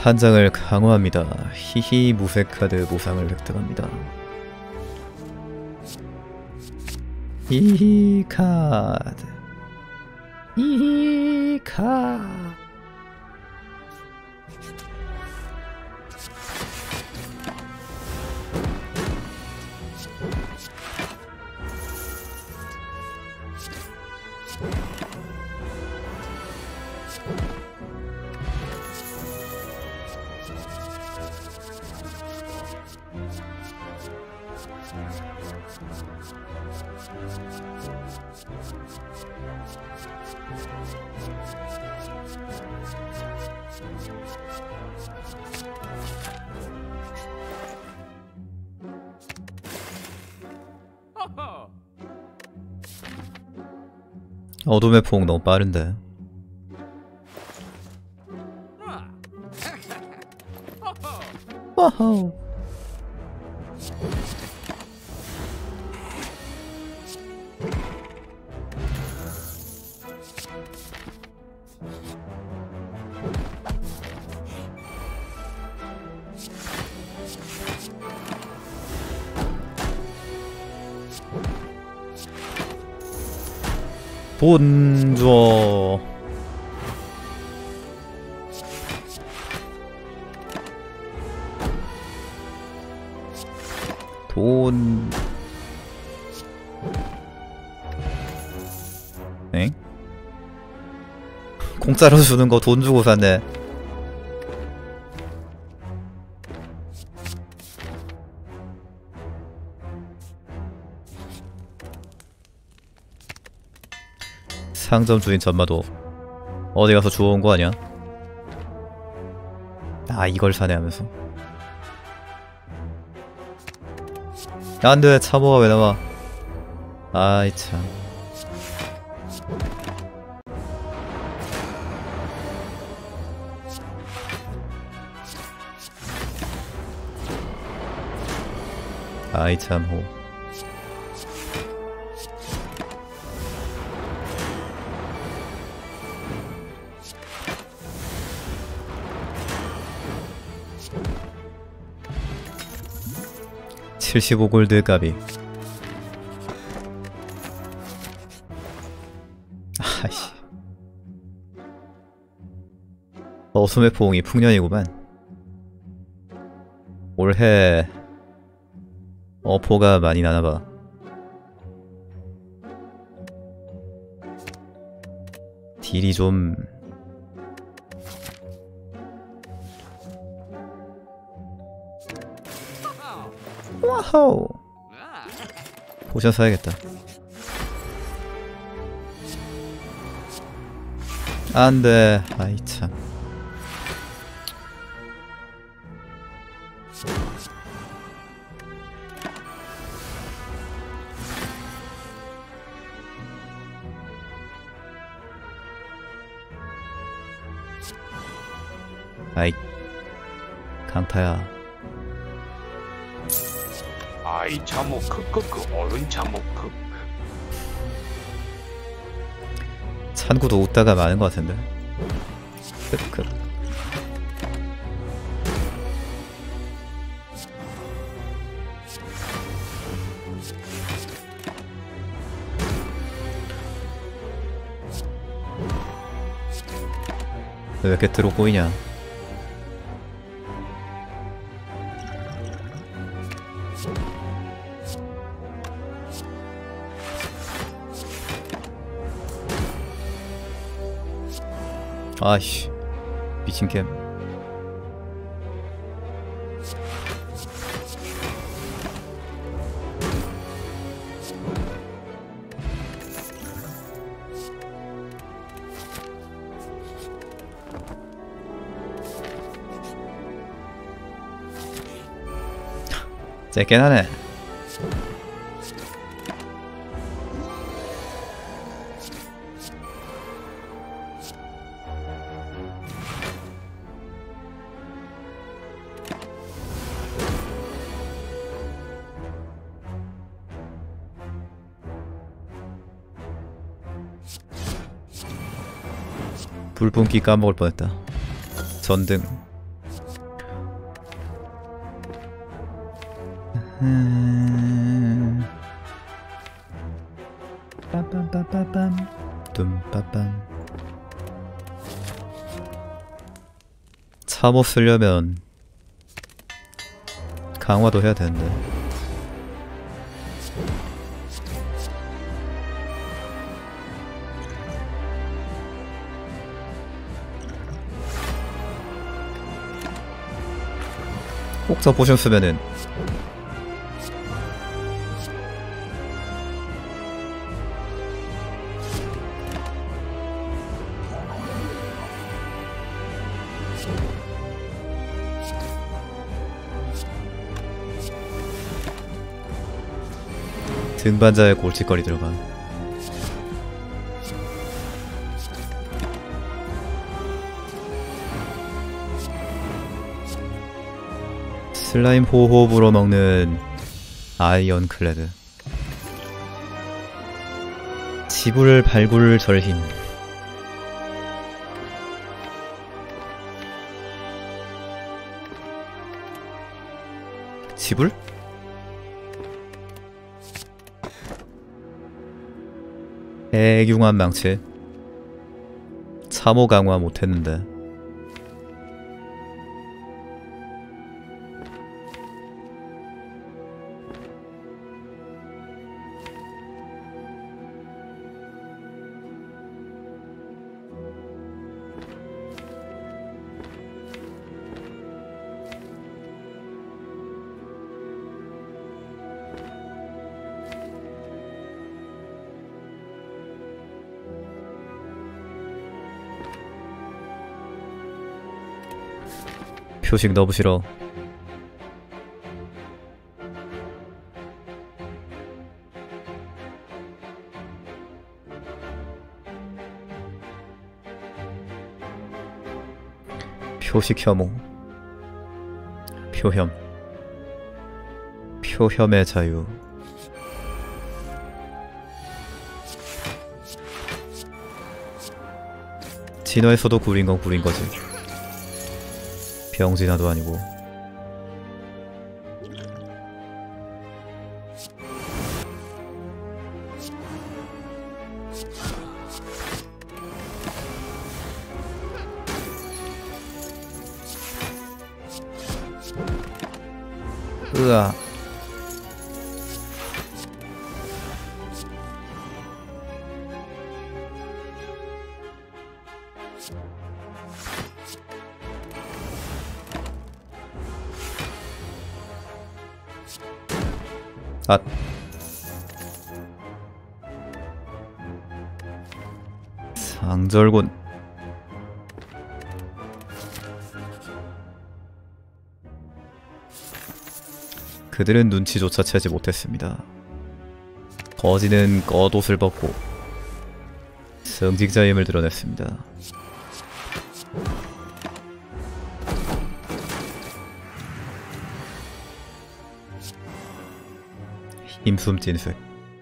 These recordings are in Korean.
한 장을 강화합니다. 히히 무쇠카드 보상을 획득합니다. 히히 카드 히히 카드. 어둠의 폭 너무 빠른데. 와우. 돈 줘. 돈. 엥? 공짜로 주는 거 돈 주고 샀네. 상점 주인 전마도 어디 가서 주워온 거 아니야? 아, 이걸 사네 하면서. 안돼, 참호가 왜 나와? 아이 참. 아이 참호. $75골드 값이. 아이씨. 어둠의 포옹이 풍년이구만. 올해 어포가 많이 나나봐. 딜이 좀 와우. 포션 사야겠다. 안돼. 아이 참. 아이 강타야. 아이 참호 크크크 어른 참호 크. 찬구도 웃다가 많은 것 같은데. 크크. 왜 이렇게 들어 보이냐? 아이씨, 미친 캠. 째긴 하네. 불 뿜기 까먹을 뻔했다. 전등. 빰빰빰빰빰 둠빠빰. 참호 쓰려면 강화도 해야 되는데. 혹자 포션 쓰면은 등반자의 골칫거리 들어가. 슬라임 호흡으로 먹는 아이언 클레드. 지불 발굴 절힘. 지불? 대흉한 망치. 참호 강화 못했는데. 표식 너무 싫어. 표식 혐오. 표혐. 표혐의 자유. 진화에서도 구린 건 구린 거지. 병진화도 아니고. 으아. 아. 상절곤. 그들은 눈치조차 채지 못했습니다. 거지는 겉옷을 벗고 성직자의 힘을 드러냈습니다. 힘숨 찐색.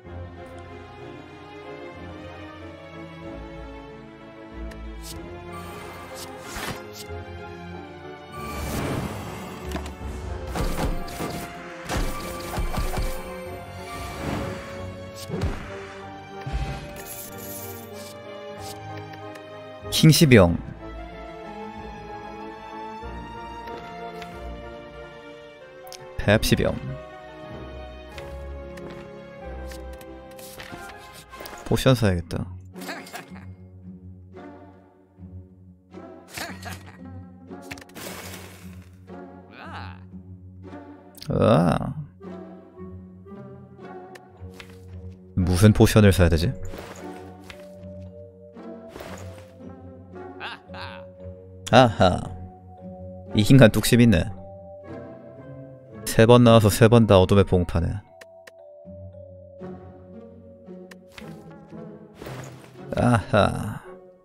킹시병. 펩시병. 포션 사야겠다. 아. 무슨 포션을 사야 되지? 아하. 이 인간 뚝심 있네. 3번 나와서 3번 다 어둠의 봉파네. 아하.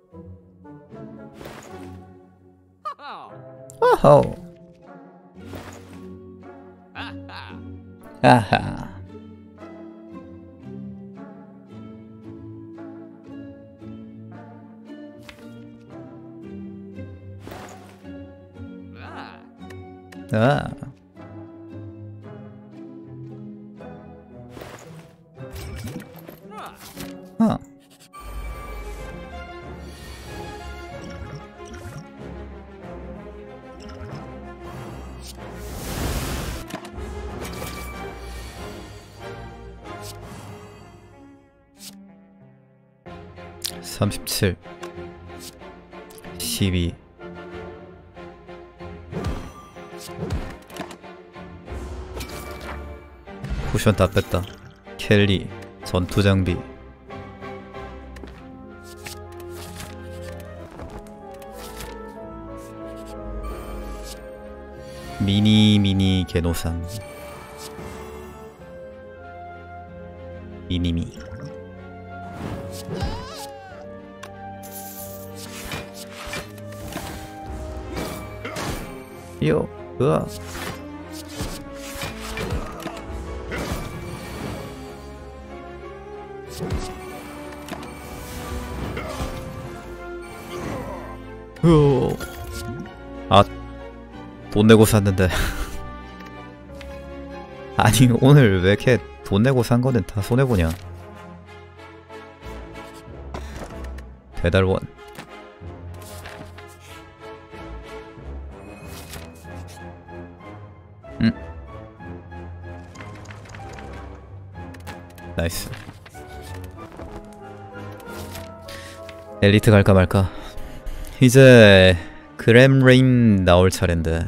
오호. 아하. 아. 37 12 쿠션 다 뺐다. 켈리 전투장비 미니 개노상 미니미 요 으아 아, 돈 내고 샀는데 아니 오늘 왜 이렇게 돈 내고 산 거는 다 손해보냐. 배달원 나이스. 엘리트 갈까 말까. 이제 그램레인 나올 차례인데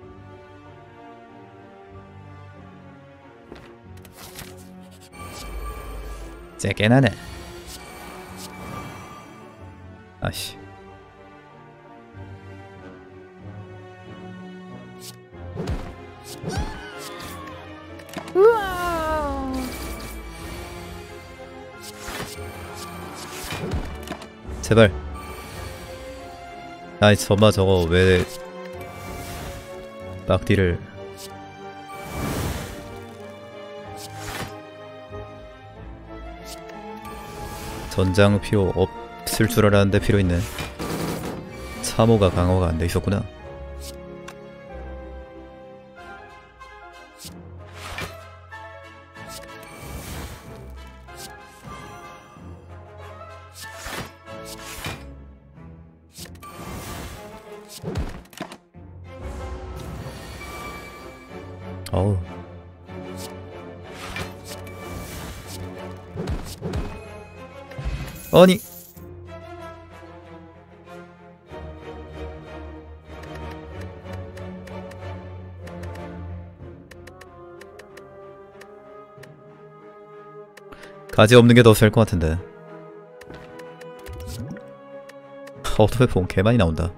째게 나네. 아씨 제발. 아이 저마 저거 왜 막디를 전장 필요 없을 줄 알았는데 필요 있네. 참호가 강화가 안 돼 있었구나. 어우 아니 가지 없는 게 더 셀 것 같은데. 어떻게 보면 개 많이 나온다.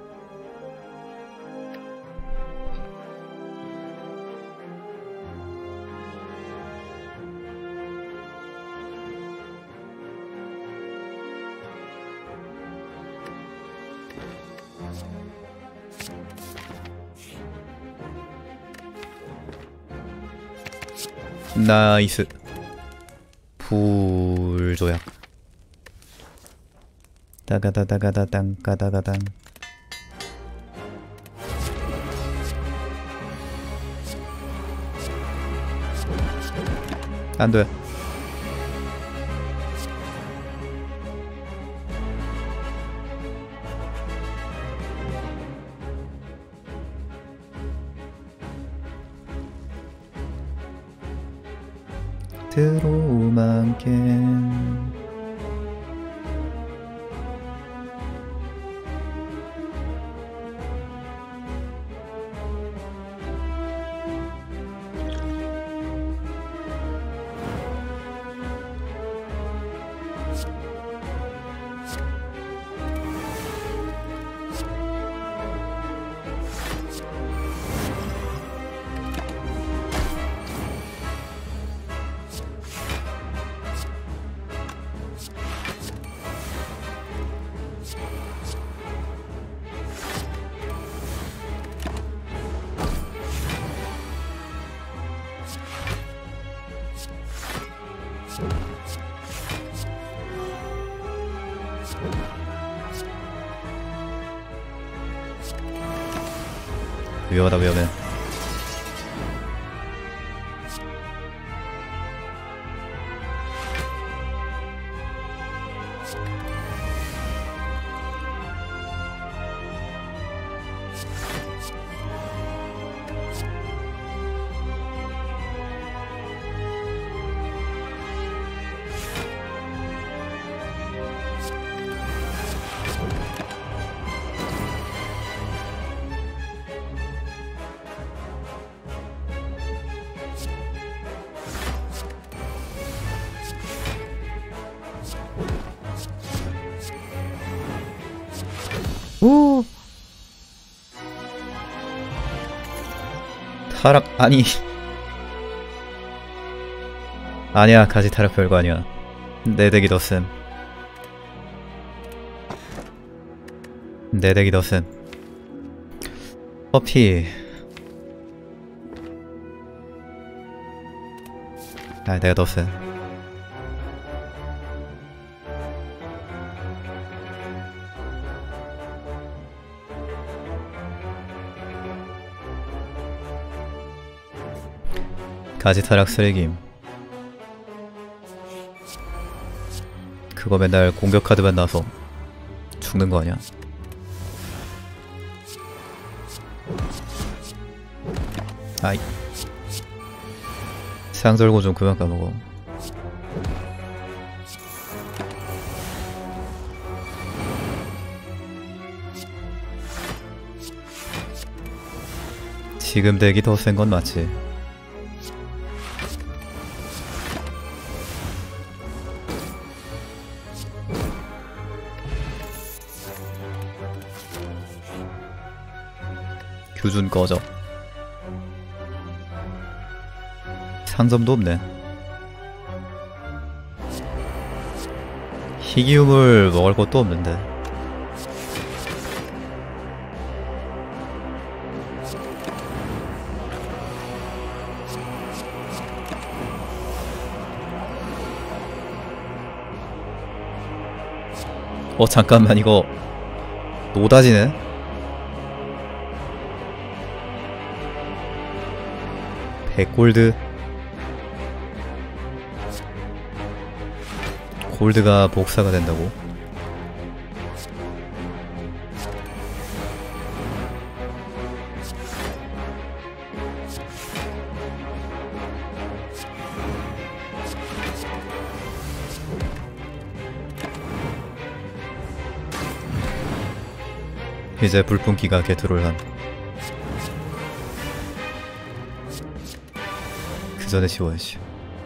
나이스. 불조약 따가다다가다당 까다가당. 안돼. 드로우만 깬 위험하다. 위험해. 오! 타락 아니 아니야 가지 타락 별거 아니야. 내 덱이 더 셈. 내 덱이 더 셈. 커피. 아 내가 더 셈. 가지 타락 쓰레김. 그거 맨날 공격 카드만 나서 죽는 거 아니야? 아이 상절고 좀 그만 까먹어. 지금 덱이 더 센 건 맞지. 규준 꺼져. 상점도 없네. 희귀우물 먹을 것도 없는데. 잠깐만 이거 노다지네? 백골드 골드가 복사가 된다고? 이제 불pun기가 개트롤 함. 그 전에 지워야지.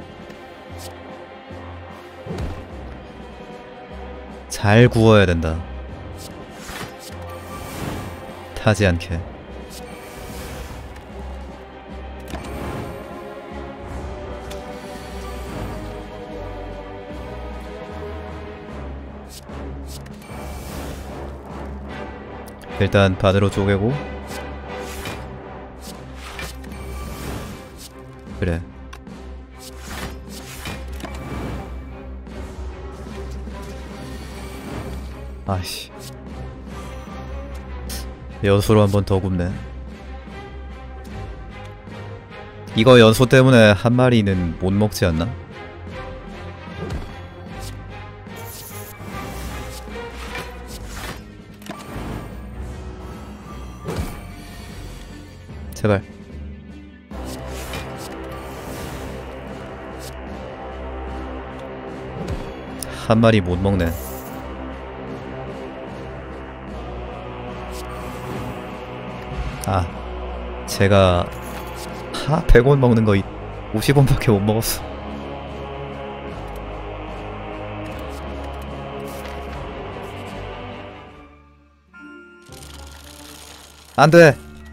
잘 구워야 된다. 타지 않게. 일단 반으로 쪼개고. 그래. 아이씨. 연소로 한 번 더 굽네. 이거 연소 때문에 한 마리는 못 먹지 않나? 제발. 한 마리 못 먹네. 아, 제가 100원 먹는 거 50원밖에 못 먹었어. 안 돼!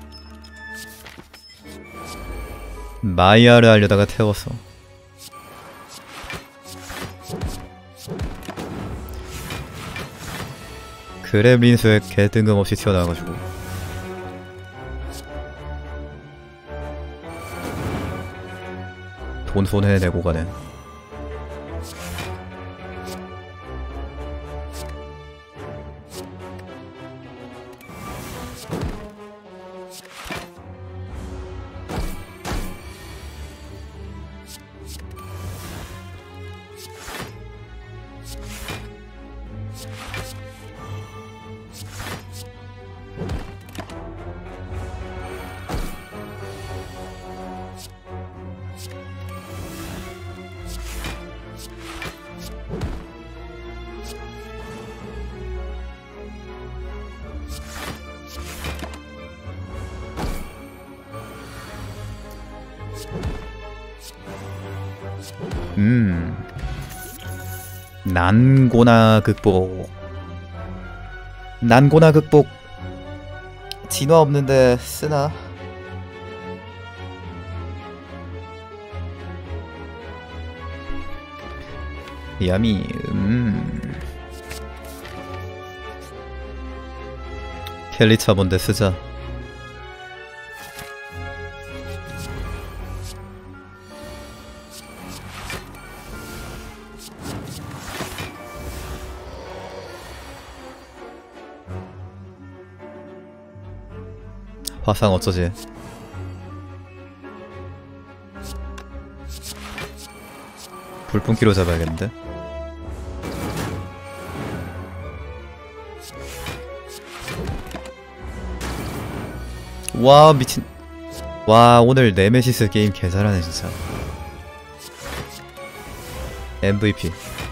마이야를 하려다가 태웠어. 그렘린스에 개 뜬금없이 튀어나와가지고. 돈 손해내고 가네. 난고나 극복. 난고나 극복. 진화 없는데 쓰나? 야미. 켈리차 뭔데 쓰자. 화상 어쩌지? 불뿜기로 잡아야겠는데? 와 미친. 와 오늘 네메시스 게임 개잘하네 진짜. MVP.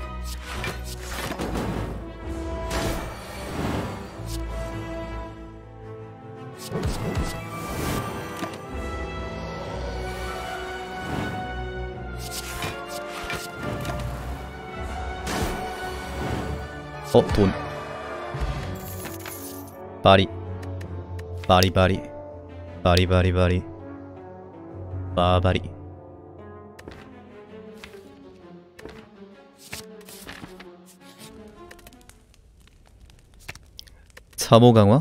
돈. 바리. 바리바리. 바리바리바리. 바바리. 참호 강화?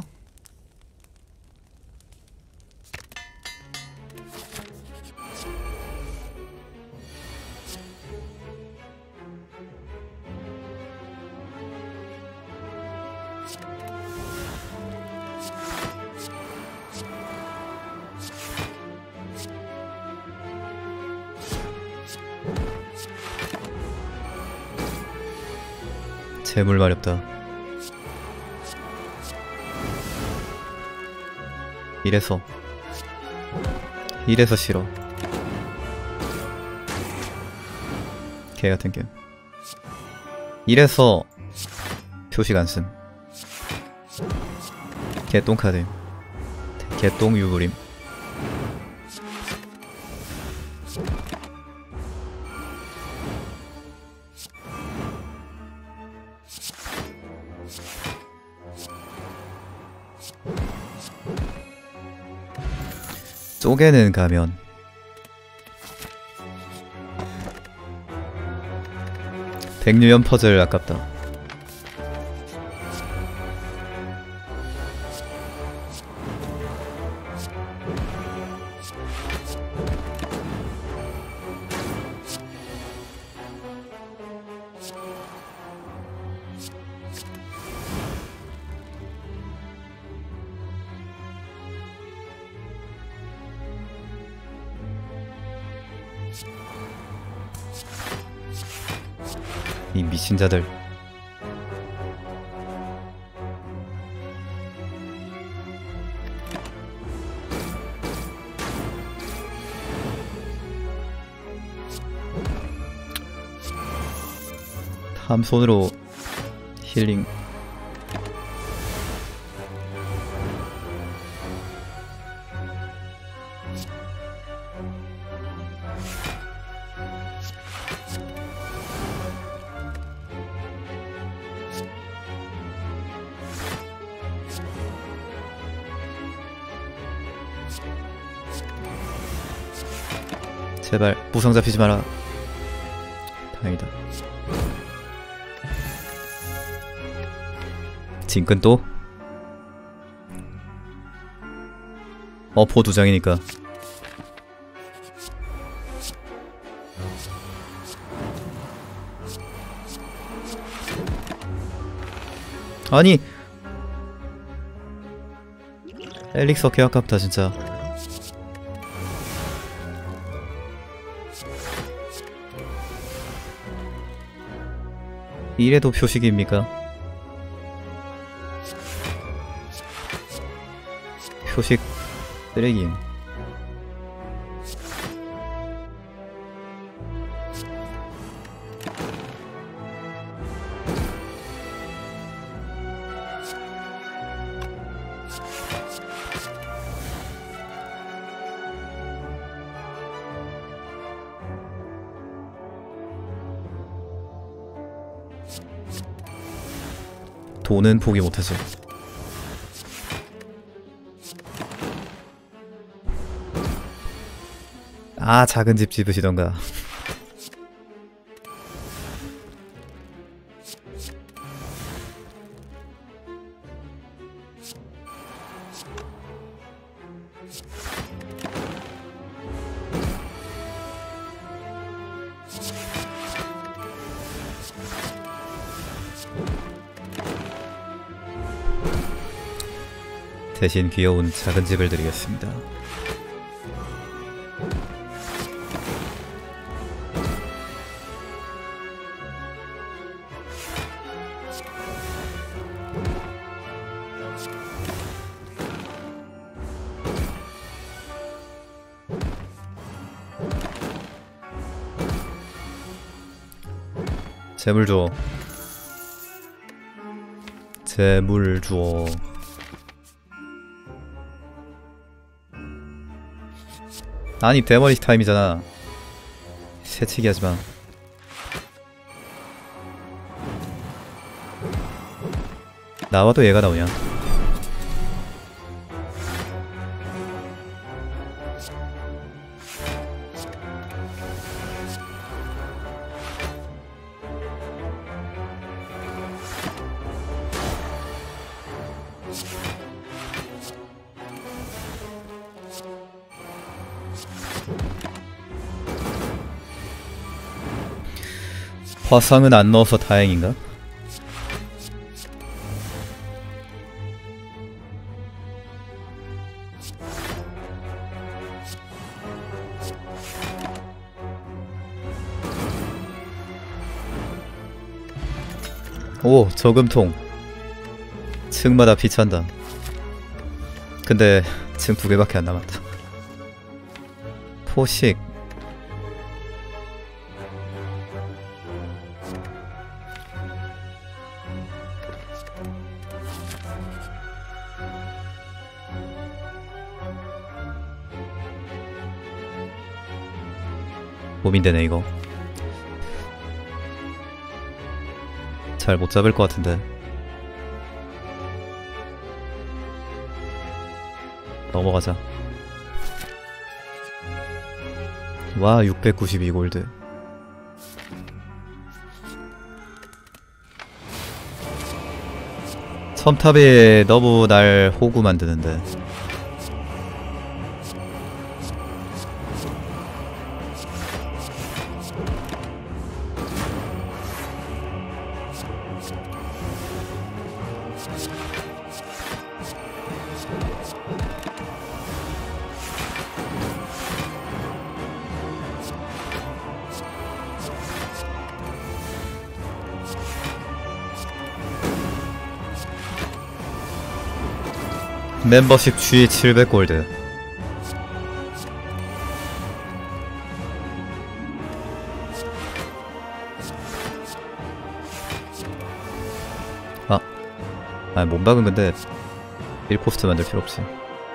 재물 마렵다. 이래서 싫어. 개같은 게임. 이래서 표식 안씀. 개똥 카드. 개똥 유부림. 쪼개는 가면 백유연 퍼즐 아깝다. 이 미친자들. 탐손으로 힐링. 제발 무성 잡히지 마라. 다행이다. 진근 또? 어포 2장이니까. 아니 엘릭서 개 아깝다 진짜. 이래도 표식입니까? 표식 쓰레기임. 돈은 포기 못하지. 아, 작은 집 집으시던가. 대신 귀여운 작은 집을 드리겠습니다. 재물 줘. 재물 줘. 아니 데모니시 타임이잖아. 새치기 하지마. 나와도 얘가 나오냐. 화상은 안 넣어서 다행인가? 오, 저금통. 층마다 비찬다. 근데 층 2개밖에 안 남았다. 포식. 고민되네 이거. 잘 못 잡을 것 같은데. 넘어가자. 와, 692골드. 첨탑이 너무 날 호구 만드는데. 멤버십 G 700골드. 아, 몸박은 근데 1코스트 만들 필요 없지.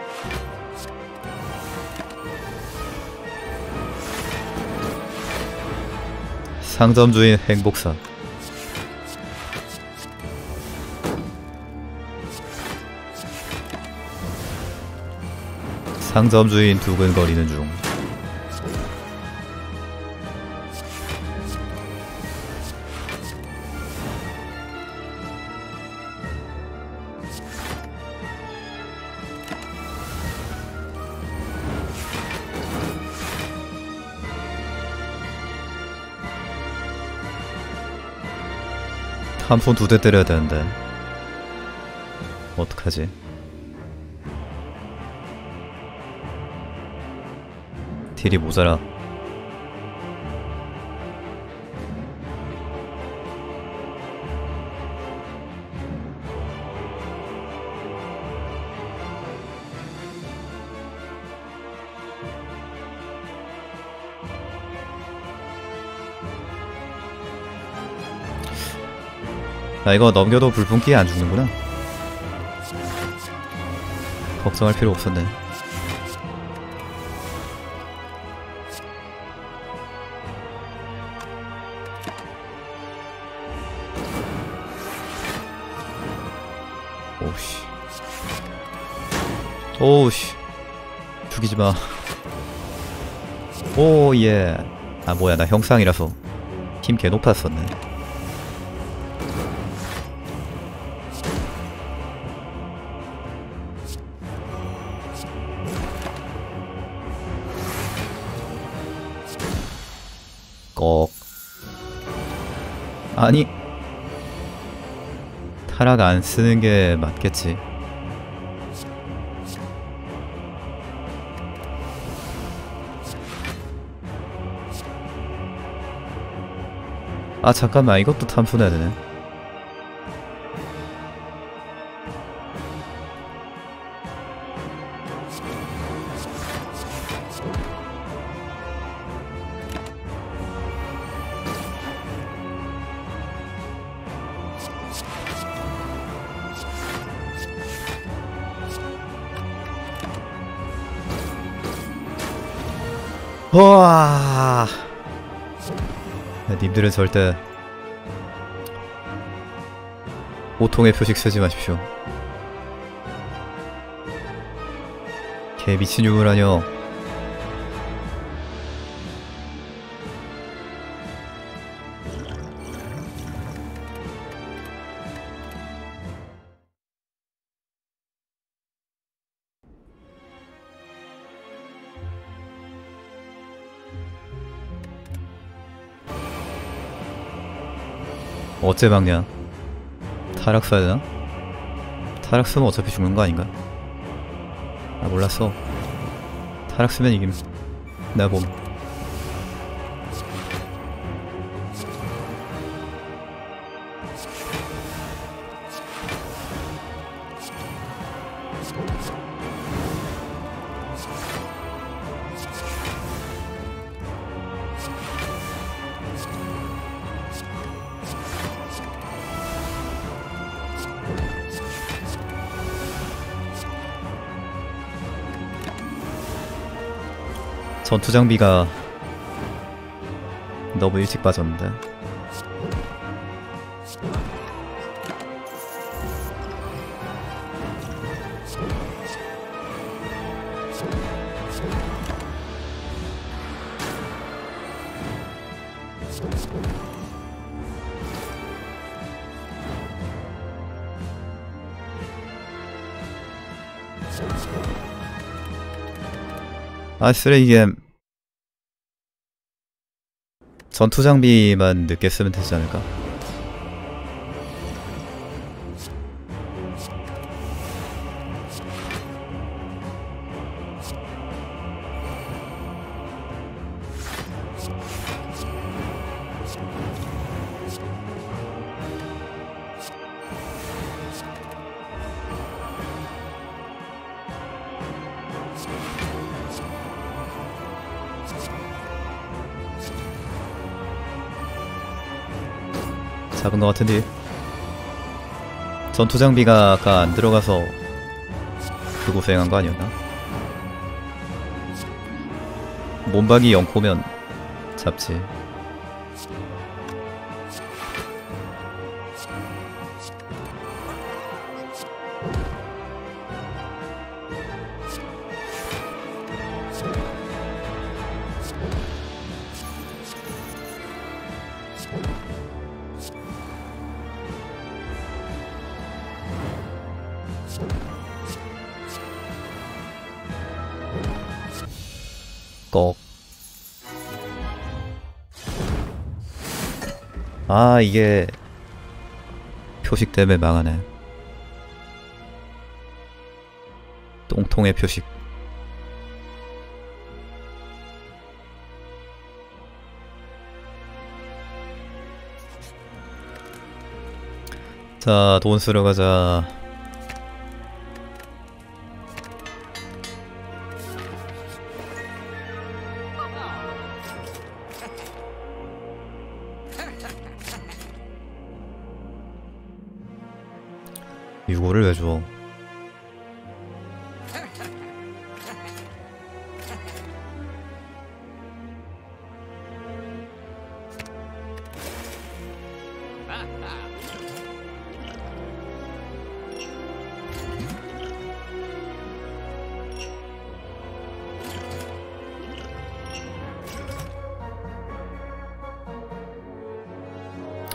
상점 주인 행복사. 상점 주인 두근거리는 중. 한 푼 2대 때려야 되는데 어떡하지? 딜이 모자라. 나 이거 넘겨도 불분기에 안 죽는구나. 걱정할 필요 없었네. 오우씨. 오우씨. 죽이지마. 오예. 아 뭐야, 나 형상이라서 힘 개 높았었네. 꼭. 아니, 타락 안 쓰는 게 맞겠지. 아 잠깐만, 이것도 탐수해야 되네. 와, 님들은 절대 보통의 표식 쓰지 마십시오. 개 미친 욕을 하뇨. 어째 막냐? 타락 써야 되나? 타락 쓰면 어차피 죽는 거 아닌가? 아 몰랐어. 타락 쓰면 이김. 내가 봄. 전투 장비가 너무 일찍 빠졌는데. 아 쓰레기겜. 전투 장비만 늦게 쓰면 되지 않을까? 잡은 것 같은데. 전투 장비가 아까 안 들어가서 그 고생한 거 아니었나? 몸박이 0코면 잡지. 꼭. 아 이게 표식 때문에 망하네. 똥통의 표식. 자, 돈 쓰러 가자. 이거를 왜 줘?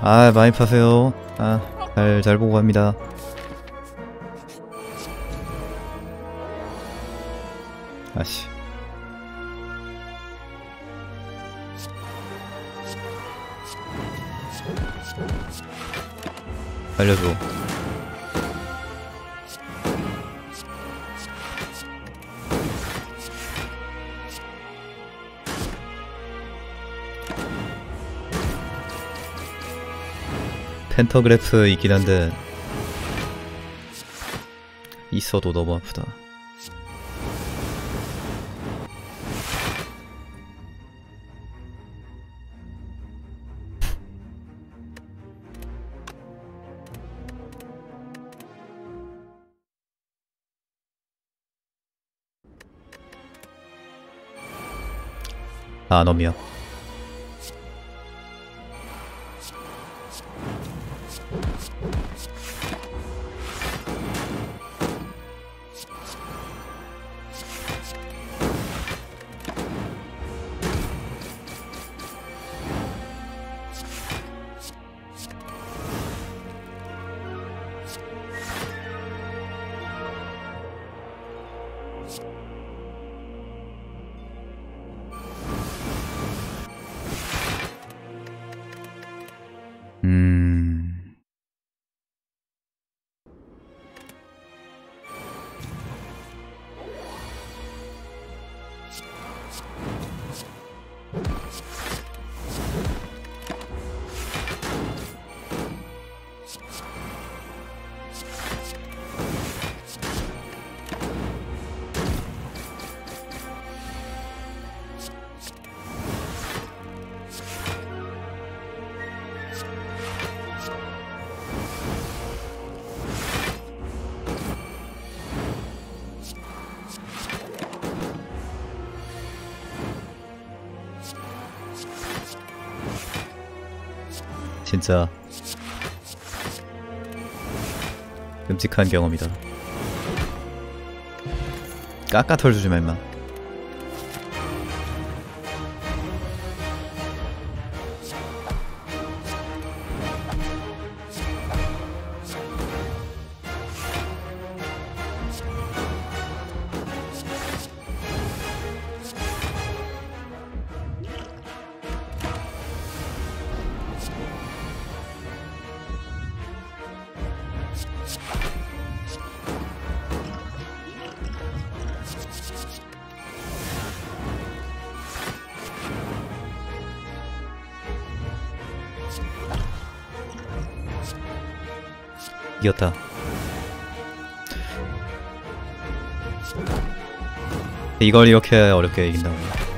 아, 많이 파세요. 아, 잘 보고 갑니다. 아씨. 알려줘. 펜터그래프 있긴 한데 있어도 너무 아프다. 아, 놈이야. 진짜 끔찍한 경험이다. 깎아 털주지 마 임마. 이겼다. 이걸 이렇게 어렵게 이긴다고.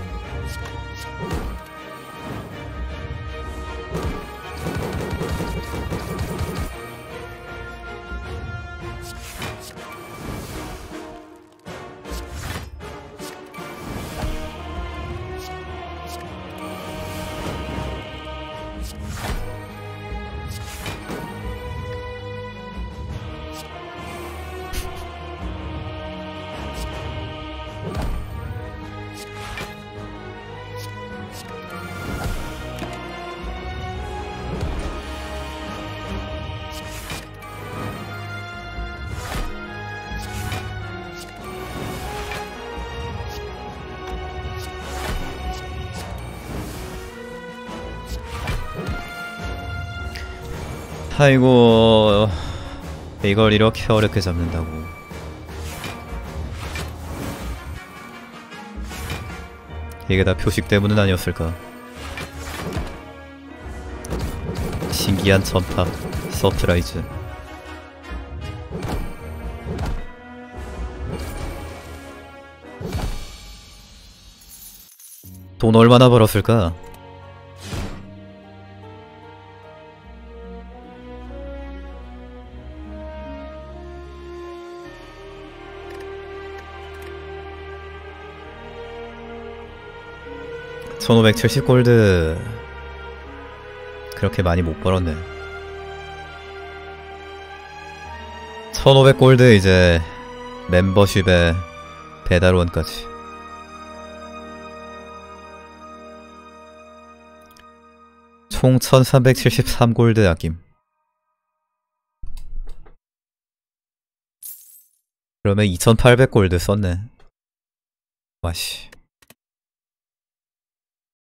아이고, 이걸 이렇게 어렵게 잡는다고. 이게 다 표식 때문은 아니었을까. 신기한 전파 서프라이즈. 돈 얼마나 벌었을까? $1570골드 그렇게 많이 못 벌었네. 1500골드 이제 멤버십에 배달원까지. 총 총 1373골드 아낌. 그러면 2800골드 썼네. 와씨.